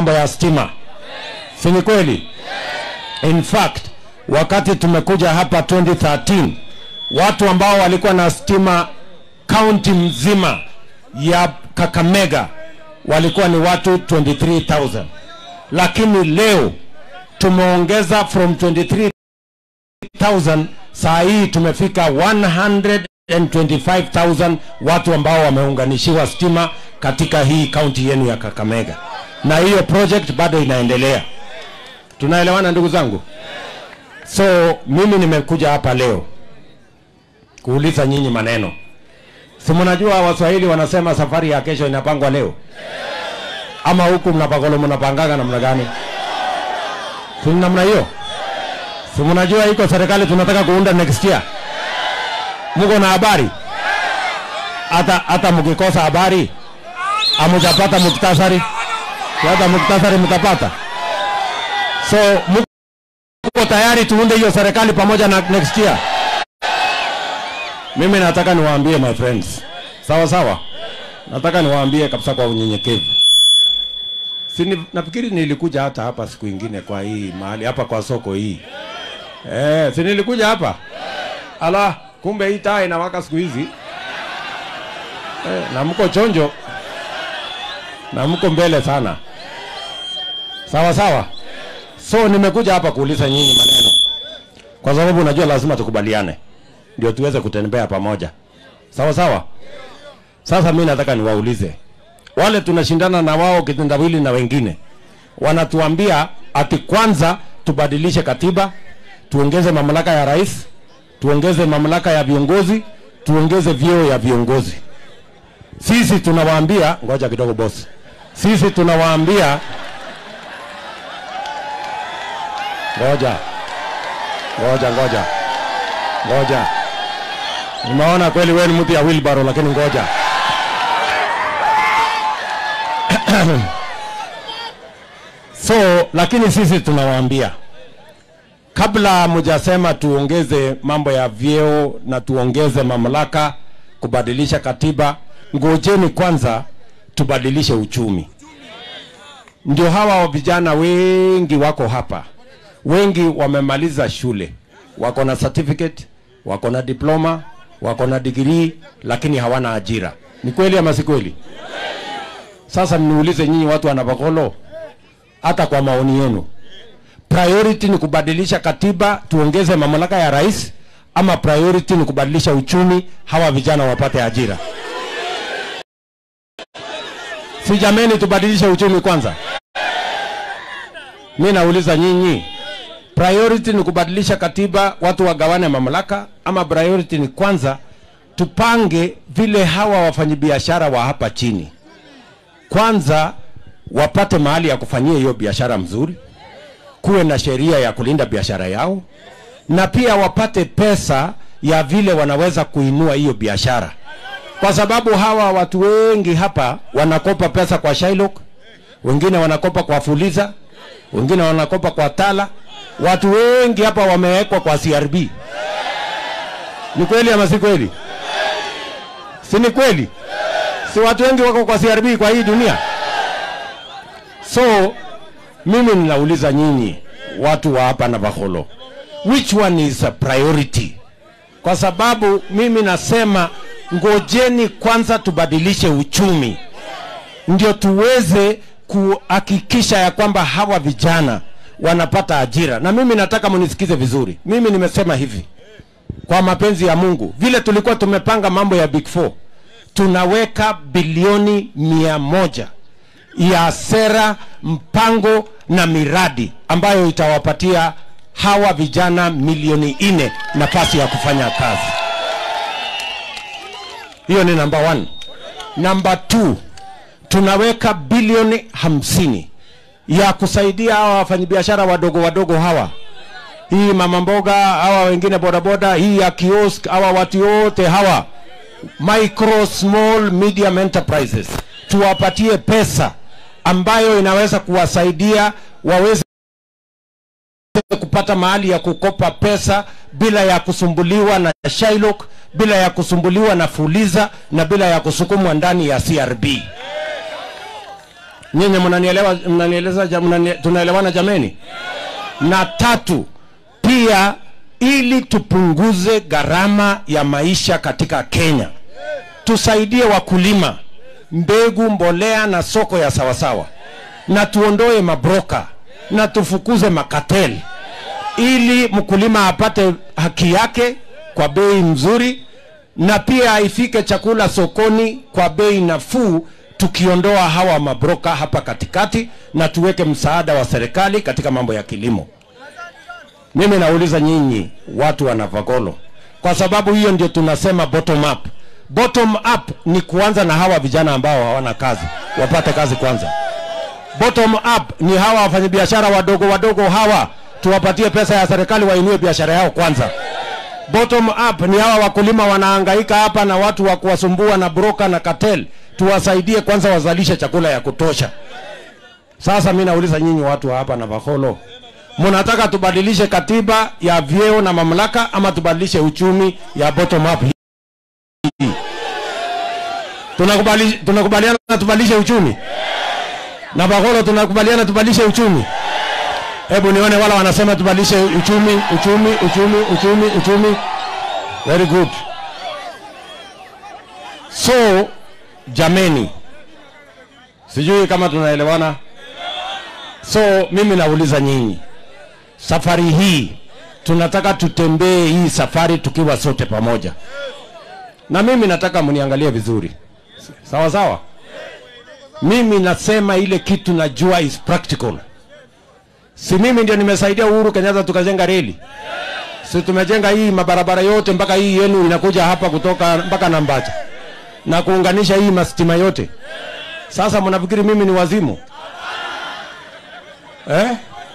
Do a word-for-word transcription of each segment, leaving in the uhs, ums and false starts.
mambo ya stima. Si ni kweli? In fact, wakati tumekuja hapa twenty thirteen, watu ambao walikuwa na stima county mzima ya Kakamega walikuwa ni watu twenty-three thousand. Lakini leo tumeongeza from twenty-three thousand, saa hii tumefika one hundred twenty-five thousand watu ambao wameunganishiwa stima katika hii county yenu ya Kakamega. Na hiyo project bado inaendelea. Tunaelewana ndugu zangu? So mimi nimekuja hapa leo kuuliza nyinyi maneno. Si mnajua Waswahili wanasema safari ya kesho inapangwa leo? Ama huku mnapangolo mnapangaga namna gani? Si namna hiyo? Si mnajua iko serikali tunataka kuunda next year? Mko na habari? Hata hata mkikosa habari amujapata muktasari. Hata muktasari mtapata. So mko tayari tuunde hiyo serikali pamoja na next year? Mimi nataka niwaambie my friends. Sawa sawa. Nataka niwaambie kabisa kwa unyenyekevu. Si nafikiri nilikuja hata hapa siku nyingine kwa hii mahali hapa kwa soko hii. Eh, si nilikuja hapa? Ala, kumbe hii taa inawaka siku hizi. Eh, na mko chonjo. Na mko mbele sana. Sawa sawa. So nimekuja hapa kuuliza nyinyi maneno. Kwa sababu najua lazima tukubaliane. Ndio tuweze kutembea pamoja. Sawa sawa. Sasa mimi nataka niwaulize. Wale tunashindana na wao kitendawili na wengine. Wanatuambia ati kwanza tubadilishe katiba, tuongeze mamlaka ya rais, tuongeze mamlaka ya viongozi, tuongeze vyeo ya viongozi. Sisi tunawaambia, ngoja kidogo boss. Sisi tunawaambia Ngoja. Ngoja ngoja. Ngoja. Nimeona kweli wewe ni mtu ya wheelbarrow lakini ngoja. So, lakini sisi tunawaambia kabla mjasema tuongeze mambo ya vyeo na tuongeze mamlaka kubadilisha katiba, ngojeni kwanza tubadilishe uchumi. Ndio hawa vijana wengi wako hapa. Wengi wamemaliza shule. Wako na certificate, wako na diploma, wako na degree, lakini hawana ajira. Ni kweli ama si kweli? Sasa niulize nyinyi watu wa Navakolo, hata kwa maoni yenu, priority ni kubadilisha katiba tuongeze mamlaka ya rais, ama priority ni kubadilisha uchumi hawa vijana wapate ajira? Si jameni tubadilishe uchumi kwanza? Mimi nauliza nyinyi, priority ni kubadilisha katiba watu wagawane mamlaka, ama priority ni kwanza tupange vile hawa wafanyabiashara wa hapa chini kwanza wapate mahali ya kufanyia hiyo biashara mzuri, kuwe na sheria ya kulinda biashara yao, na pia wapate pesa ya vile wanaweza kuinua hiyo biashara. Kwa sababu hawa watu wengi hapa wanakopa pesa kwa Shylock, wengine wanakopa kwa Fuliza, wengine wanakopa kwa Tala. Watu wengi hapa wamewekwa kwa C R B. Ni kweli ama si kweli? Si ni kweli? Si watu wengi wako kwa C R B kwa hii dunia? So, mimi ninauliza nyinyi watu wa hapa Navakolo, which one is a priority? Kwa sababu mimi nasema ngojeni kwanza tubadilishe uchumi, ndio tuweze kuhakikisha ya kwamba hawa vijana wanapata ajira. Na mimi nataka munisikize vizuri. Mimi nimesema hivi, kwa mapenzi ya Mungu, vile tulikuwa tumepanga mambo ya Big Four, tunaweka bilioni mia moja ya sera, mpango na miradi ambayo itawapatia hawa vijana milioni nne nafasi ya kufanya kazi. Hiyo ni number one. Number two, tunaweka bilioni hamsini ya kusaidia hawa wafanyabiashara wadogo wadogo hawa. Hii mama mboga, hawa wengine boda boda, hii ya kiosk, hawa watu wote hawa. Micro, small, medium enterprises. Tuwapatie pesa ambayo inaweza kuwasaidia waweze kupata mahali ya kukopa pesa bila ya kusumbuliwa na Shylock, bila ya kusumbuliwa na Fuliza, na bila ya kusukumwa ndani ya C R B. Nyinyi mnanielewa, mnanieleza, mnani, tunaelewana jameni? Na tatu, pia ili tupunguze gharama ya maisha katika Kenya, tusaidie wakulima, mbegu, mbolea na soko ya sawasawa, na tuondoe mabroka na tufukuze makateli, ili mkulima apate haki yake kwa bei mzuri, na pia ifike chakula sokoni kwa bei nafuu, tukiondoa hawa mabroka hapa katikati, na tuweke msaada wa serikali katika mambo ya kilimo. Mimi nauliza nyinyi watu wa Navagolo, kwa sababu hiyo ndio tunasema bottom up. Bottom up ni kuanza na hawa vijana ambao hawana kazi, wapate kazi kwanza. Bottom up ni hawa wafanyabiashara wadogo wadogo hawa, tuwapatie pesa ya serikali wainue biashara yao kwanza. Bottom up ni hawa wakulima wanahangaika hapa na watu wa kuwasumbua na broker na cartel, tuwasaidie kwanza wazalishe chakula ya kutosha. Sasa mimi nauliza nyinyi watu wa hapa Navagolo, mnataka tubadilishe katiba ya vyeo na mamlaka ama tubadilishe uchumi ya bottom up? Tunakubali, tunakubaliana tubadilishe uchumi? Navagolo tunakubaliana tubadilishe uchumi? Hebu nione wala wanasema tubadilishe uchumi, uchumi, uchumi, uchumi, uchumi. Very good. So, jameni, sijui kama tunaelewana. So, mimi nauliza nyinyi, safari hii tunataka tutembee hii safari tukiwa sote pamoja. Na mimi nataka mniangalie vizuri. Sawa sawa? Mimi nasema ile kitu najua is practical. Si mimi ndio nimesaidia Uhuru Kenyatta tukajenga reli? Si tumejenga hii mabarabara yote mpaka hii yenu inakuja hapa kutoka mpaka Nambacha, na kuunganisha hii mastima yote. Sasa mnafikiri mimi ni wazimu? Eh?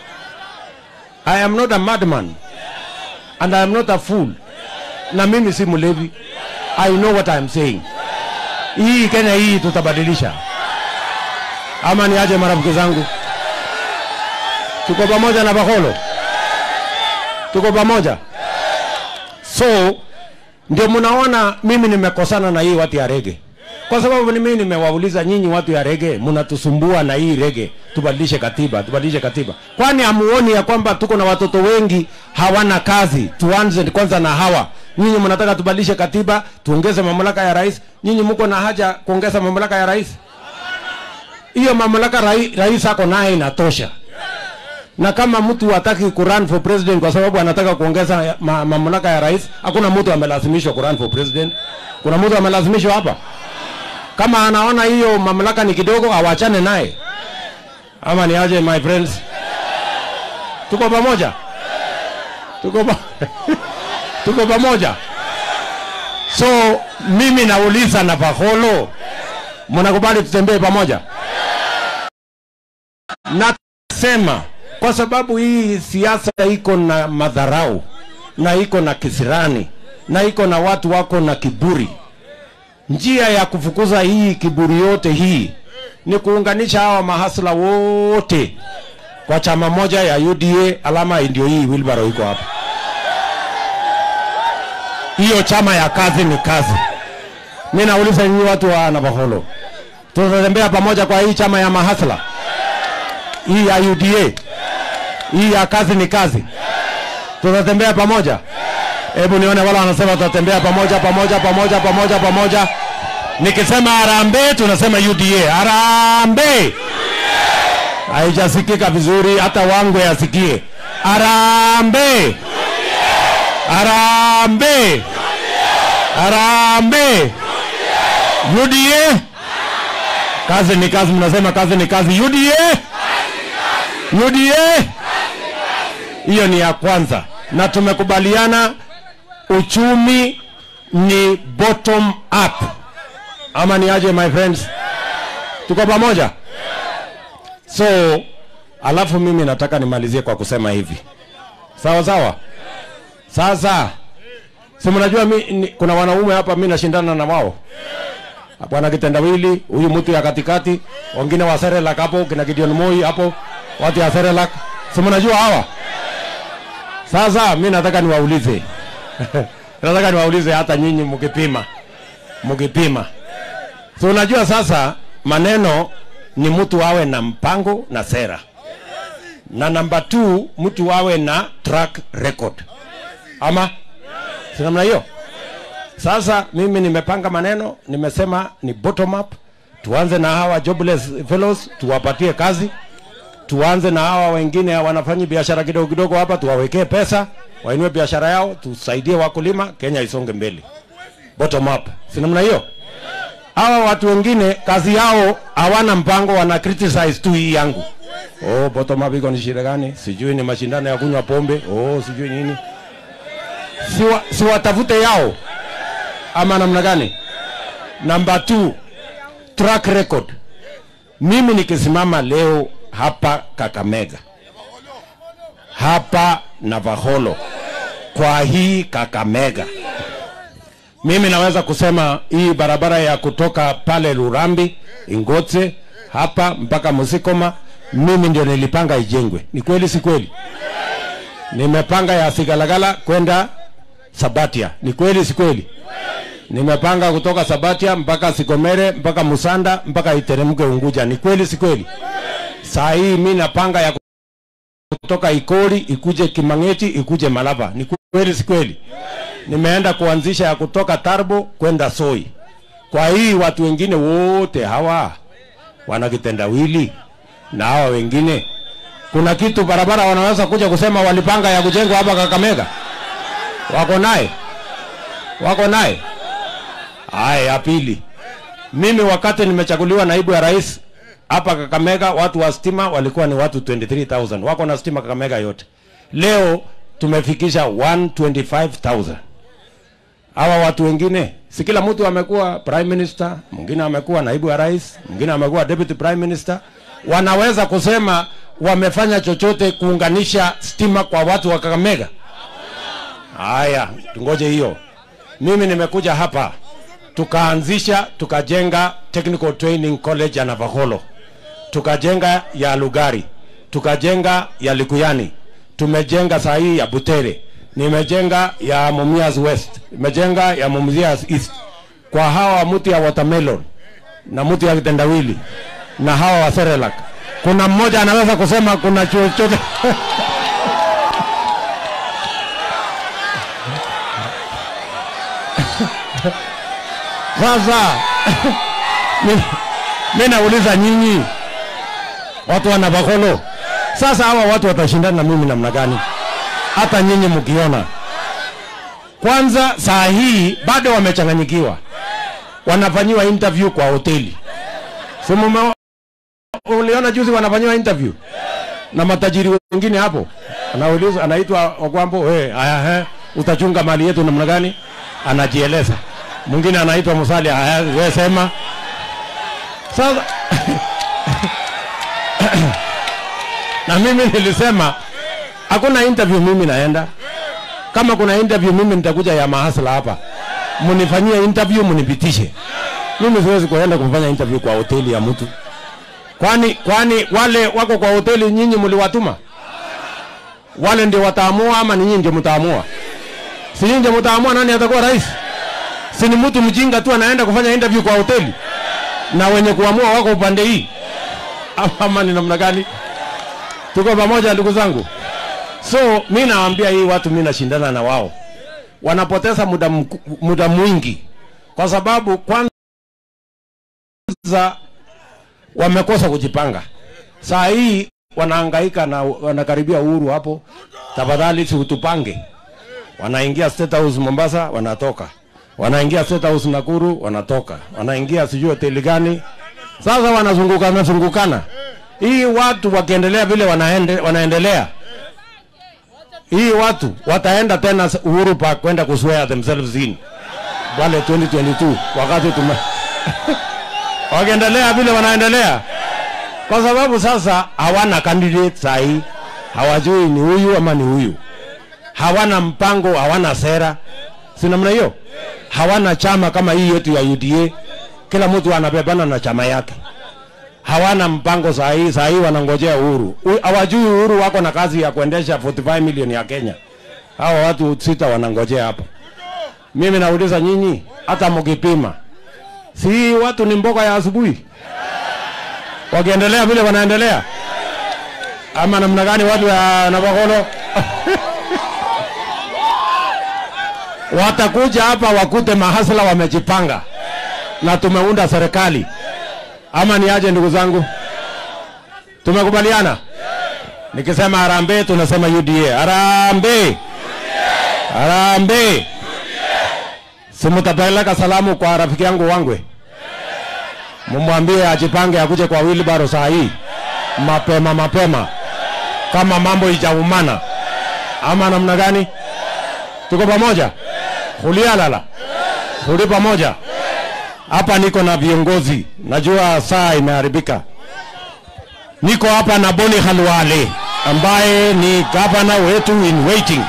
I am not a madman and I am not a fool. Na mimi si mlevi. I know what I am saying. Hii Kenya hii tutabadilisha. Ama ni aje marafiki zangu? Tuko pamoja na Navagolo? Tuko pamoja? So, ndio mnaona mimi nimekosana na hii watu ya rege. Kwa sababu ni mimi nimewauliza nyinyi watu ya rege, mnatusumbua na hii rege, tubadilishe katiba, tubadilishe katiba. Kwani hamuoni ya kwamba tuko na watoto wengi hawana kazi? Tuanze kwanza na hawa. Nyinyi mnataka tubadilishe katiba, tuongeze mamlaka ya rais. Nyinyi mko na haja kuongeza mamlaka ya rais? Hiyo mamlaka rai, rais ako naye inatosha. Na kama mtu hataki kurun for president kwa sababu anataka kuongeza ma, mamlaka ya rais, hakuna mtu amelazimishwa kurun for president. Kuna mtu amelazimishwa hapa? Kama anaona hiyo mamlaka ni kidogo, awachane naye. Ama ni aje my friends? Tuko pamoja? Tuko pa Tuko pamoja? So mimi nauliza Navagolo, mnakubali tutembee pamoja? Nasema kwa sababu hii siasa iko na madharau, na iko na kisirani, na iko na watu wako na kiburi. Njia ya kufukuza hii kiburi yote hii ni kuunganisha hawa mahasla wote kwa chama moja ya U D A. Alama ndio hii wheelbarrow iko hapa. Hiyo chama ya kazi ni kazi. Mimi nauliza nyinyi watu wa Navagolo, tutatembea pamoja kwa hii chama ya mahasla? Hii ya U D A, hii ya kazi ni kazi, tutatembea pamoja? Hebu nione wala wanasema tutatembea pamoja pamoja pamoja pamoja pamoja. Nikisema harambee tunasema U D A. Harambee. Haijasikika vizuri, hata wangu yasikie. Harambee. Harambee. Harambee. U D A. Kazi ni kazi, mnasema kazi ni kazi. U D A. U D A. Hiyo ni ya kwanza. Na tumekubaliana uchumi ni bottom up. Ama ni aje my friends? Tuko pamoja? So, alafu mimi nataka nimalizie kwa kusema hivi. Sawa sawa? Sasa, si mnajua mi, kuna wanaume hapa mimi nashindana na wao. Bwana Kitendawili, huyu mtu ya katikati, wengine wa Serelak hapo, kina Gideon Moi hapo, watu ya Serelak. Si mnajua hawa? Sasa mimi nataka niwaulize. Nataka niwaulize hata nyinyi mkipima. Mkipima. So unajua sasa maneno ni mtu awe na mpango na sera, na namba two mtu awe na track record, ama si namna hiyo? Sasa mimi nimepanga maneno, nimesema ni bottom up. Tuanze na hawa jobless fellows, tuwapatie kazi. Tuanze na hawa wengine wanafanya biashara kidogo kidogo hapa, tuwawekee pesa, wainue biashara yao, tusaidie wakulima, Kenya isonge mbele. Bottom up. Si namna hiyo? Hawa watu wengine kazi yao hawana mpango, wana criticize tu hii yangu. Oh, bottom up iko ni shida gani? Sijui ni mashindano ya kunywa pombe. Oh, sijui nini. Siwa, siwatafute yao. Ama namna gani? Number two, track record. Mimi nikisimama leo hapa Kakamega, hapa Navakholo, kwa hii Kakamega, mimi naweza kusema hii barabara ya kutoka pale Lurambi, Ingotse, hapa mpaka Musikoma, mimi ndio nilipanga ijengwe. Ni kweli si kweli? Nimepanga ya Sigalagala kwenda Sabatia. Ni kweli si kweli? Nimepanga kutoka Sabatia mpaka Sigomere, mpaka Musanda, mpaka iteremke Unguja. Ni kweli si kweli? Saa hii mimi napanga ya kutoka Ikori ikuje Kimangeti ikuje Malaba. Ni kweli si kweli? Nimeenda kuanzisha ya kutoka Tarbo kwenda Soi. Kwa hii watu wengine wote hawa wana kitendawili na hawa wengine, kuna kitu barabara wanaweza kuja kusema walipanga ya kujengwa hapa Kakamega? Wako naye? Wako naye? Haya, ya pili, mimi wakati nimechaguliwa naibu ya rais hapa Kakamega, watu wa stima walikuwa ni watu twenty-three thousand. Wako na stima Kakamega yote. Leo tumefikisha one hundred twenty-five thousand. Hawa watu wengine, si kila mtu amekuwa prime minister, mwingine amekuwa naibu wa rais, mwingine amekuwa deputy prime minister, wanaweza kusema wamefanya chochote kuunganisha stima kwa watu wa Kakamega? Haya, tungoje hiyo. Mimi nimekuja hapa, tukaanzisha, tukajenga technical training college ya Navakholo, tukajenga ya Lugari, tukajenga ya Likuyani, tumejenga saa hii ya Butere, nimejenga ya Mumias West, nimejenga ya Mumias East. Kwa hawa mti ya watermelon na mti ya kitendawili na hawa wa Serelak, kuna mmoja anaweza kusema kuna chochote? Sasa mimi nauliza nyinyi watu wa Navakholo, sasa hawa watu watashindana na mimi namna gani? Hata nyinyi mkiona, kwanza saa hii bado wamechanganyikiwa, wanafanyiwa interview kwa hoteli. Sema uliona juzi wanafanyiwa interview na matajiri wengine hapo, anauliza, anaitwa Ogwambo, wewe haya eh, utachunga mali yetu namna gani? Anajieleza. Mwingine anaitwa Musali, haya wewe sema. Sasa na mimi nilisema hakuna interview mimi naenda. Kama kuna interview mimi nitakuja ya mahasla hapa, munifanyie interview munipitishe. Mimi siwezi kuenda kufanya interview kwa hoteli ya mtu. Kwani kwani wale wako kwa hoteli nyinyi mliwatuma? Wale ndio wataamua ama nyinyi ndio mtaamua? Si nyinyi ndio mtaamua nani atakuwa rais? Si ni mtu mjinga tu anaenda kufanya interview kwa hoteli, na wenye kuamua wako upande hii? Ama ni namna gani? Tuko pamoja ndugu zangu? So mimi nawaambia hii watu, mimi nashindana na wao, wanapoteza muda muda mwingi, kwa sababu kwanza wamekosa kujipanga. Saa hii wanahangaika na wanakaribia uhuru hapo, tafadhali si utupange. Wanaingia State House Mombasa, wanatoka. Wanaingia State House Nakuru, wanatoka. Wanaingia sijui hoteli gani. Sasa wanazungukana wanazungukana. Hii watu wakiendelea vile wanaende, wanaendelea, hii watu wataenda tena Uhuru Park kwenda kuswear themselves in wale twenty twenty-two wakati tume wakiendelea vile wanaendelea, kwa sababu sasa hawana candidate sahi, hawajui ni huyu ama ni huyu, hawana mpango, hawana sera. Si namna hiyo? Hawana chama kama hii yetu ya U D A, kila mtu anabebana na chama yake. Hawana mpango sahi, sahi wanangojea uhuru. Hawajui uhuru wako na kazi ya kuendesha forty-five million ya Kenya. Hawa watu sita wanangojea hapo. Mimi nauliza nyinyi, hata mkipima, si watu ni mboga ya asubuhi? wakiendelea vile wanaendelea, ama namna gani watu wa Navakholo? Watakuja hapa wakute mahasla wamejipanga na tumeunda serikali, ama ni aje ndugu zangu? Tumekubaliana? Nikisema harambee tunasema U D A. Harambee! Harambee! Simutapeleka salamu kwa rafiki yangu Wangwe, mumwambie ajipange akuje kwa wheelbarrow saa hii mapema mapema, kama mambo ijaumana, ama namna gani? Tuko pamoja? Hulialala huli pamoja. Hapa niko na viongozi, najua saa imeharibika. Niko hapa na Boni Khalwale ambaye ni governor wetu in waiting.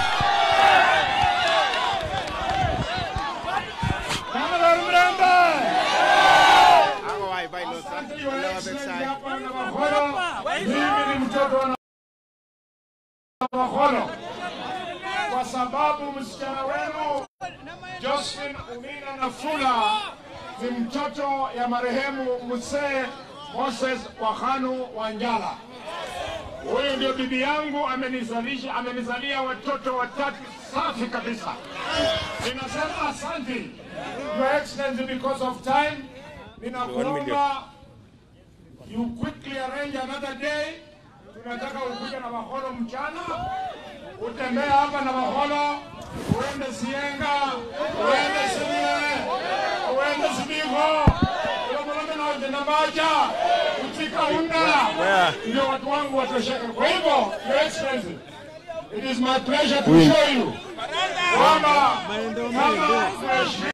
Kwa sababu msichana wenu Josephine Umina Nafula ni mtoto ya marehemu Mzee Moses Wakhanu Wanjala. Huyu ndio bibi yangu, amenizalisha amenizalia watoto watatu safi kabisa. Ninasema asante Your Excellency, because of time. Ninakuomba you quickly arrange another day. Tunataka ukuje na Navakholo mchana, utembea hapa na Navakholo, uende Sienga, uende Sirie, uende Sibiho, uende na uende na Maja, utika Unda, ndio watu wangu watosheke. Kwa hivyo, Your Excellency, it is my pleasure to show you kwamba kama mheshimiwa